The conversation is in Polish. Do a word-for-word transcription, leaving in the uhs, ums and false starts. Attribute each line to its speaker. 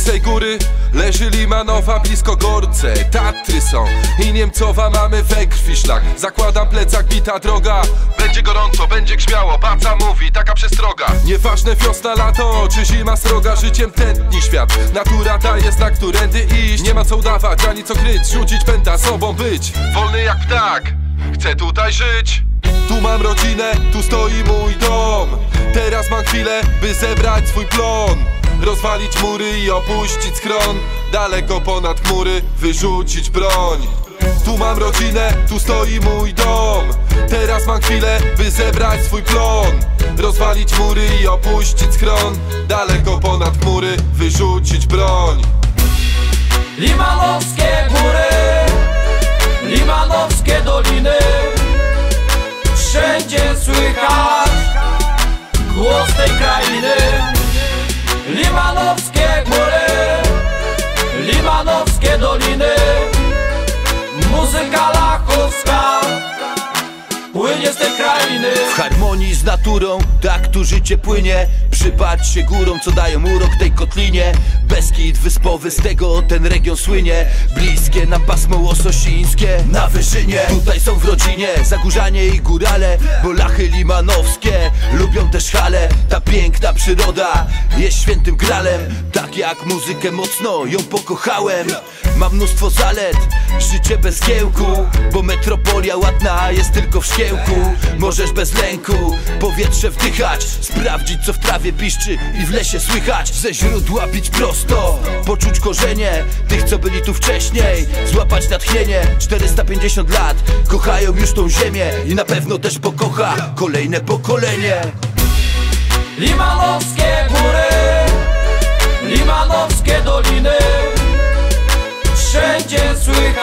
Speaker 1: Łysej Góry leży Limanowa blisko Gorce. Tatry są i Niemcowa, mamy we krwi szlak. Zakładam plecak, bita droga. Będzie gorąco, będzie grzmiało, baca mówi, taka przestroga. Nieważne wiosna, lato czy zima sroga, życiem tętni świat. Natura daje znak, którędy iść. Nie ma co udawać, ani co kryć, rzucić pęta, sobą być. Wolny jak ptak, chcę tutaj żyć. Tu mam rodzinę, tu stoi mój dom. Teraz mam chwilę, by zebrać swój plon. Rozwalić mury i opuścić schron. Daleko ponad chmury, wyrzucić broń. Tu mam rodzinę, tu stoi mój dom. Teraz mam chwilę, by zebrać swój plon. Rozwalić mury i opuścić schron. Daleko ponad chmury, wyrzucić broń.
Speaker 2: Limanowskie góry, limanowskie doliny. Wszędzie słychać głos tej krainy. Limanowskie góry, limanowskie doliny. Muzyka lachowska płynie z tej krainy.
Speaker 3: W harmonii z naturą, tak tu życie płynie. Przypatrz się górom, co dają urok tej kotlinie. Beskid wyspowy, z tego ten region słynie. Bliskie nam pasmo łososińskie na wyżynie. Tutaj są w rodzinie Zagórzanie i górale, bo lachy limanowskie lubią też hale. Ta piękna przyroda jest świętym gralem. Tak jak muzykę mocno ją pokochałem. Ma mnóstwo zalet, życie bez kiełku, bo metropolia ładna jest tylko w szkiełku. Możesz bez lęku powietrze wdychać, sprawdzić co w trawie piszczy i w lesie słychać. Ze źródła bić prosto, poczuć korzenie tych co byli tu wcześniej. Złapać natchnienie, czterysta pięćdziesiąt lat kochają już tą ziemię i na pewno też pokocha kolejne pokolenie.
Speaker 2: Limanowskie góry, limanowskie doliny. Wszędzie słychać